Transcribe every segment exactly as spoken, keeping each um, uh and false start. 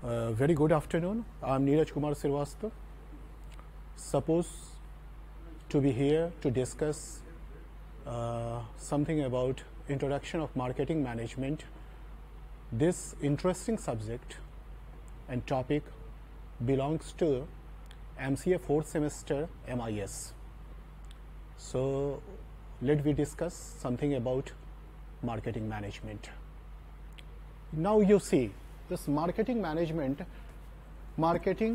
Uh, very good afternoon. I am Neeraj Kumar Srivastava, supposed to be here to discuss uh, something about introduction of marketing management. This interesting subject and topic belongs to M C A fourth semester M I S. So let me discuss something about marketing management. Now you see this marketing management, marketing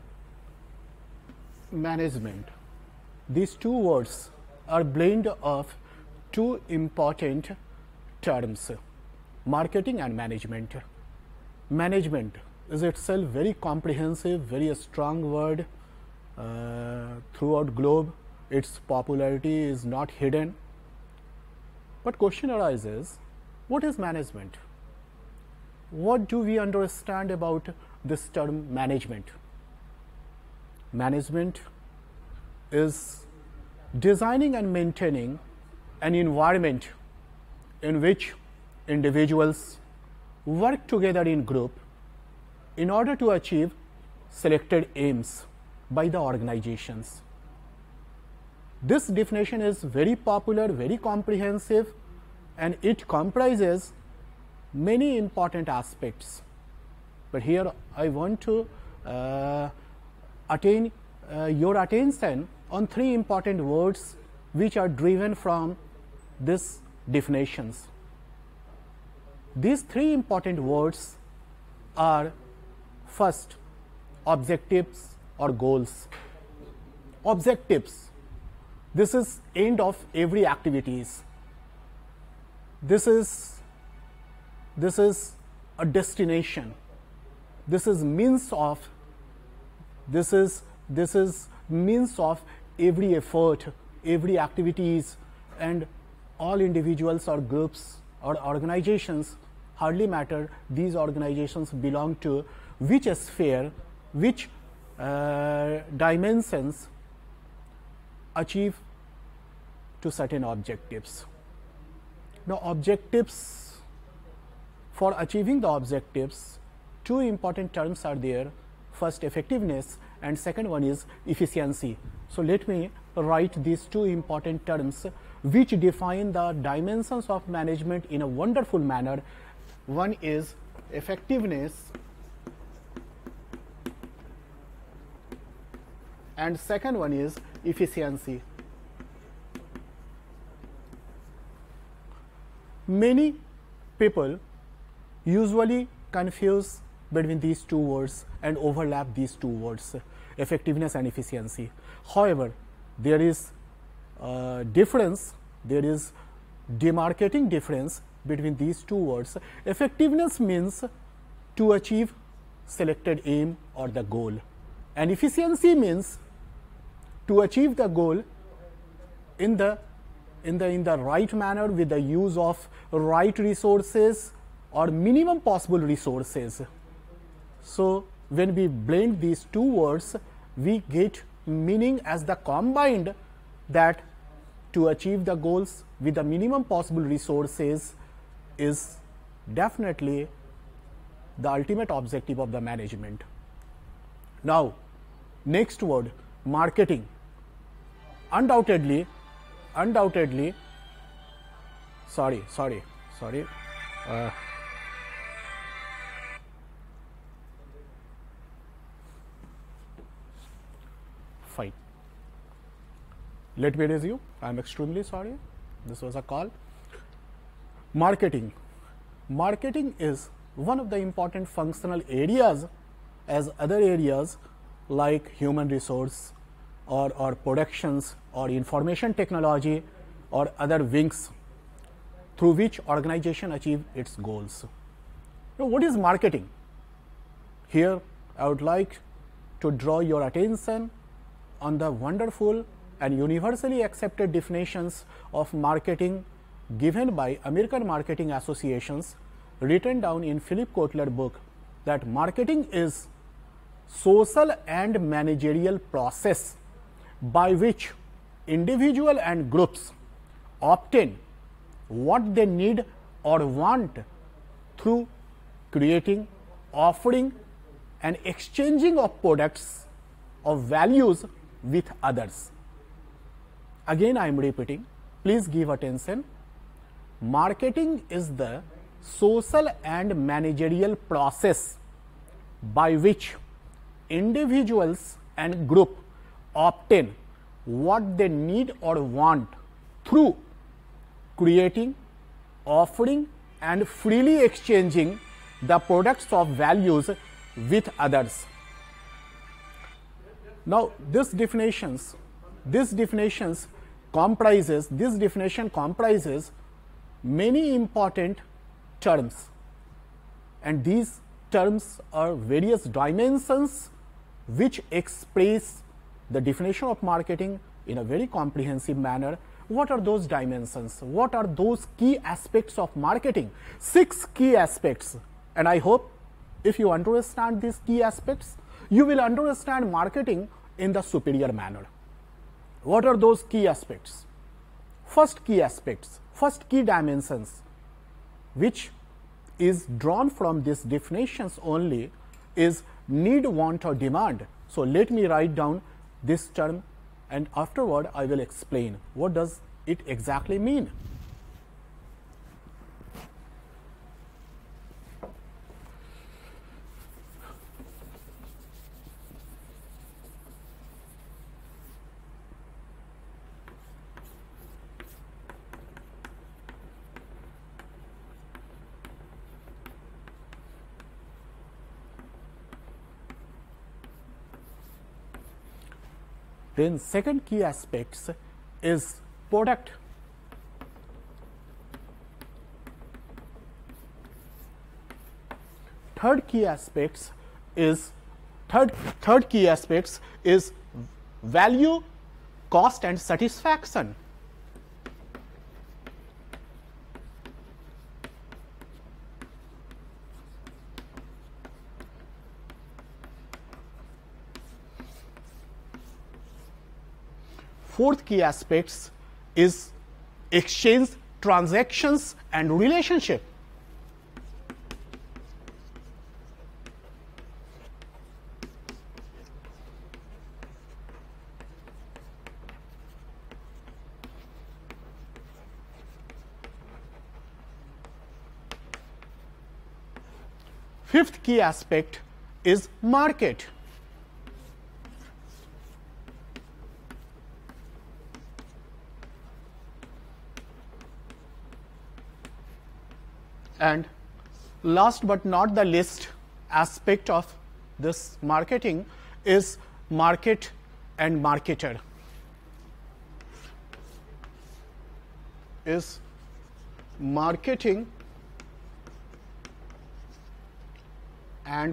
management, these two words are blend of two important terms, marketing and management. Management is itself very comprehensive, very strong word uh, throughout globe. Its popularity is not hidden. But question arises, what is management? What do we understand about this term management? Management is designing and maintaining an environment in which individuals work together in group in order to achieve selected aims by the organizations. This definition is very popular, very comprehensive, and it comprises many important aspects. But here I want to uh, attain uh, your attention on three important words which are driven from these definitions. These three important words are first, objectives or goals. Objectives, this is end of every activities. This is This is a destination. This is means of. This is this is means of every effort, every activities, and all individuals or groups or organizations hardly matter. These organizations belong to which sphere, which uh, dimensions achieve to certain objectives. Now, objectives. For achieving the objectives, two important terms are there. First, effectiveness, and second one is efficiency. So let me write these two important terms which define the dimensions of management in a wonderful manner. One is effectiveness and second one is efficiency. Many people usually confuse between these two words and overlap these two words, effectiveness and efficiency. However, there is a difference, there is demarcating difference between these two words. Effectiveness means to achieve selected aim or the goal, and efficiency means to achieve the goal in the in the in the right manner with the use of right resources or minimum possible resources. So when we blend these two words, we get meaning as the combined that to achieve the goals with the minimum possible resources is definitely the ultimate objective of the management. Now, next word, marketing. Undoubtedly, undoubtedly, sorry, sorry, sorry. Uh, Fine. Let me resume. I am extremely sorry. This was a call. Marketing. Marketing is one of the important functional areas as other areas like human resource or, or productions or information technology or other wings through which organization achieve its goals. Now, what is marketing? Here I would like to draw your attention on the wonderful and universally accepted definitions of marketing given by American Marketing Associations, written down in Philip Kotler book, that marketing is social and managerial process by which individual and groups obtain what they need or want through creating, offering and exchanging of products of values with others. Again I am repeating, please give attention. Marketing is the social and managerial process by which individuals and group obtain what they need or want through creating, offering and freely exchanging the products of values with others. Now this definitions, this definitions comprises, this definition comprises many important terms, and these terms are various dimensions which express the definition of marketing in a very comprehensive manner. What are those dimensions? What are those key aspects of marketing? Six key aspects, and I hope if you understand these key aspects, you will understand marketing in the superior manner. What are those key aspects? First key aspects, first key dimensions, which is drawn from these definitions only, is need, want or demand. So let me write down this term, and afterward I will explain what does it exactly mean. Then second key aspects is product. Third key aspects is third third key aspects is value, cost and satisfaction. Fourth key aspects is exchange, transactions and relationship. Fifth key aspect is market. And last but not the least aspect of this marketing is market and marketer. Is marketing and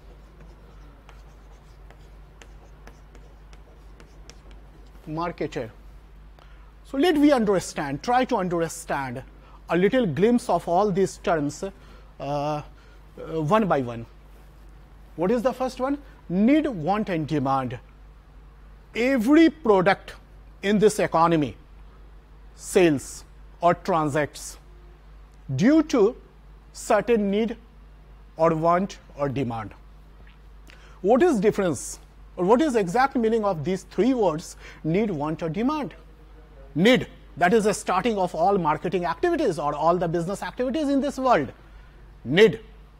marketer. So let me understand, try to understand a little glimpse of all these terms uh, uh, one by one. What is the first one? Need, want and demand. Every product in this economy sells or transacts due to certain need or want or demand. What is difference, or what is exact meaning of these three words, need, want or demand? Need, that is the starting of all marketing activities or all the business activities in this world. Need.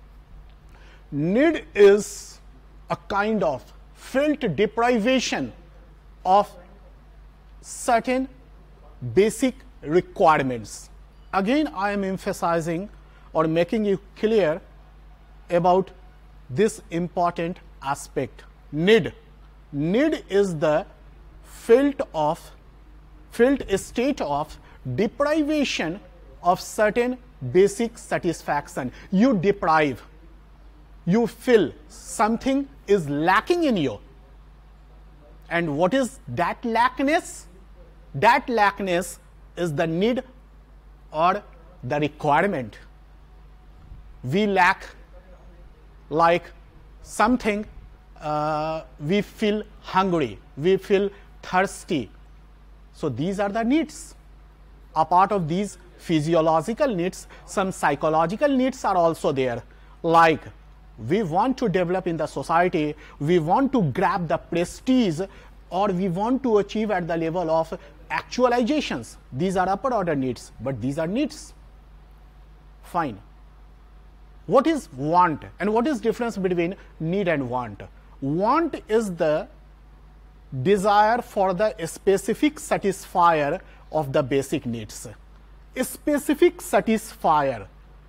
Need is a kind of felt deprivation of certain basic requirements. Again, I am emphasizing or making you clear about this important aspect. Need. Need is the felt of felt state of deprivation of certain basic satisfaction. You deprive, you feel something is lacking in you. And what is that lackness? That lackness is the need or the requirement. We lack like something, uh, we feel hungry, we feel thirsty. So these are the needs. A part of these physiological needs, some psychological needs are also there, like we want to develop in the society, we want to grab the prestige, or we want to achieve at the level of actualizations. These are upper order needs, but these are needs. Fine. What is want, and what is difference between need and want? Want is the desire for the specific satisfier of the basic needs. A specific satisfier.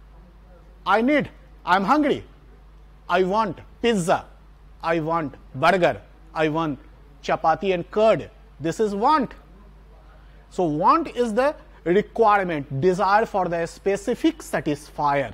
I need, I am hungry, I want pizza, I want burger, I want chapati and curd. This is want. So want is the requirement, desire for the specific satisfier.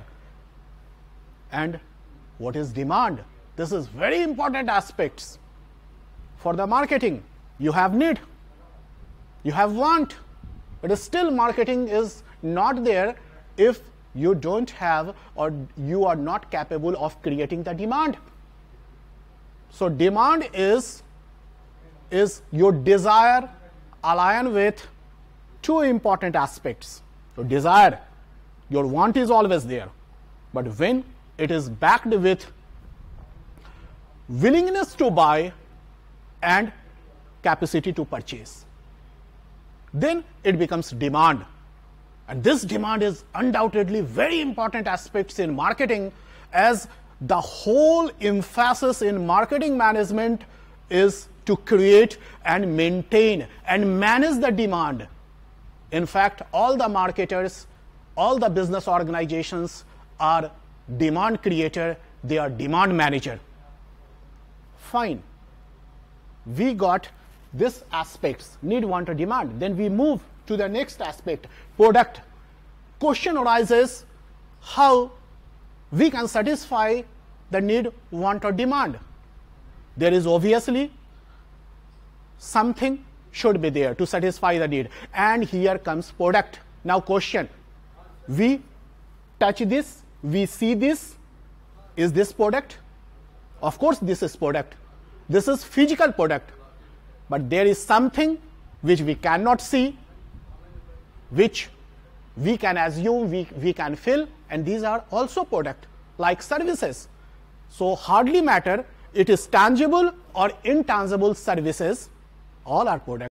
And what is demand? This is very important aspects. For the marketing, you have need, you have want, but still marketing is not there if you don't have, or you are not capable of creating the demand. So demand is, is your desire align with two important aspects. Your desire, your want is always there, but when it is backed with willingness to buy and capacity to purchase, then it becomes demand. And this demand is undoubtedly very important aspects in marketing, as the whole emphasis in marketing management is to create and maintain and manage the demand. In fact, all the marketers, all the business organizations are demand creator, they are demand manager. Fine. We got this aspects, need, want, or demand. Then we move to the next aspect, product. Question arises how we can satisfy the need, want, or demand. There is obviously something should be there to satisfy the need, and here comes product. Now question, we touch this, we see this, is this product? Of course this is product. This is physical product, but there is something which we cannot see, which we can assume, we, we can feel, and these are also product, like services. So hardly matter it is tangible or intangible services, all are product.